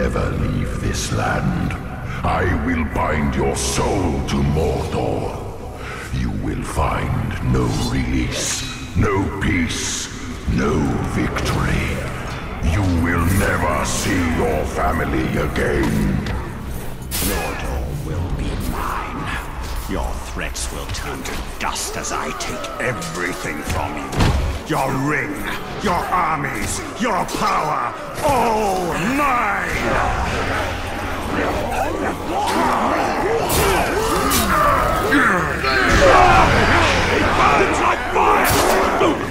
never leave this land. I will bind your soul to Mordor. You will find no release, no peace, no victory. You will never see your family again. Mordor will be mine. Your threats will turn to dust as I take everything from you. Your ring, your armies, your power, all mine! It burns like fire!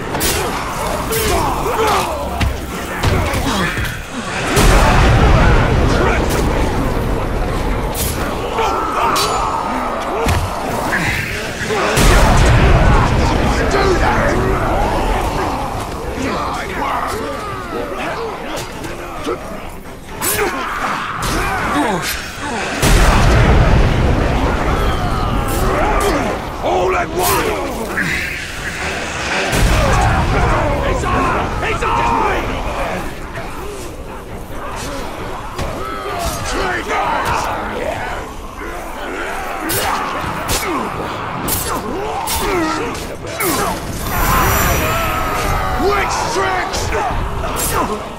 All at once! It's on! It's on! Traitors! Witch tricks!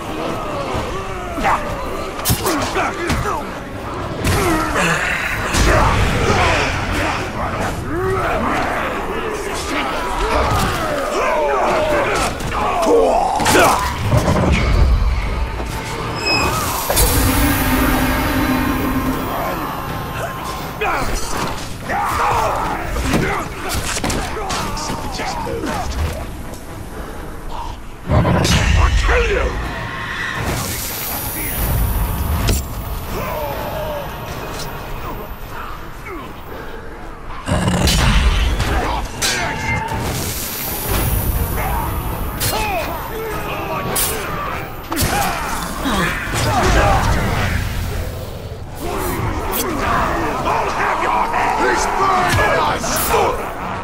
I'll kill you! I'll have your head! He's burning us!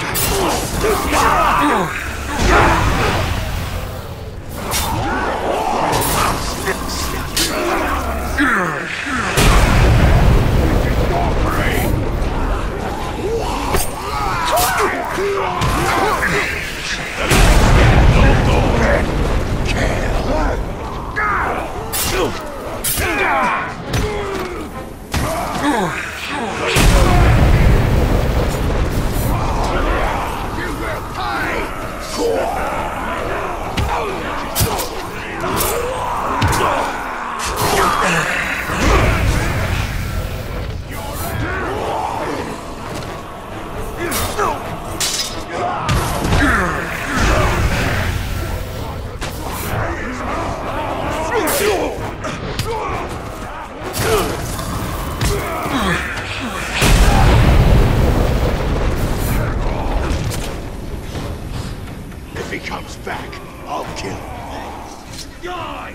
If he comes back, I'll kill him. Die!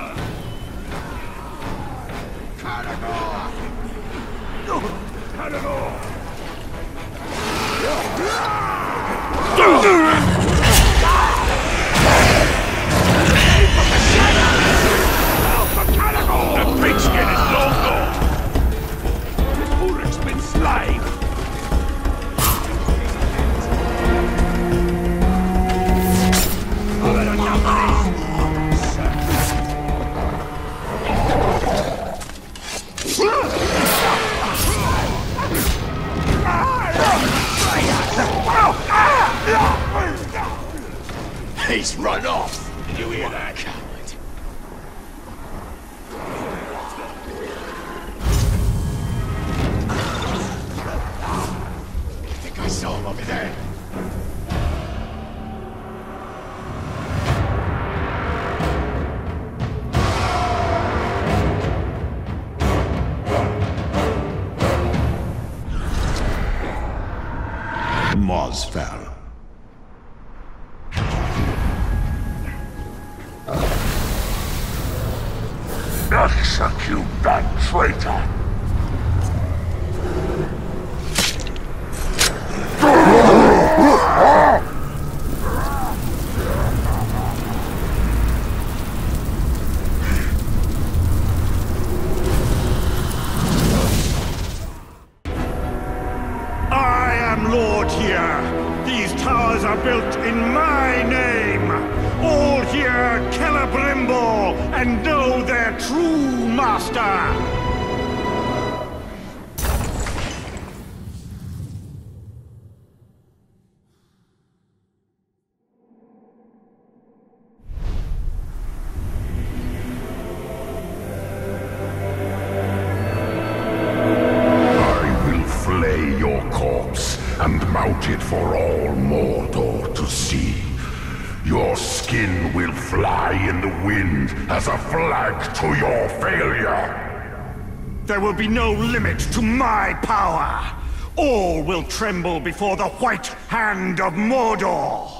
The pigskin is long gone! The Uruks been slain! I've had enough of this! He's run off! Did you hear that? Coward. I think I saw him over there. Mars fell. Execute that traitor! am Lord here. These towers are built in my name. All here Celebrimble and know their true master. And mount it for all Mordor to see. Your skin will fly in the wind as a flag to your failure. There will be no limit to my power. All will tremble before the white hand of Mordor.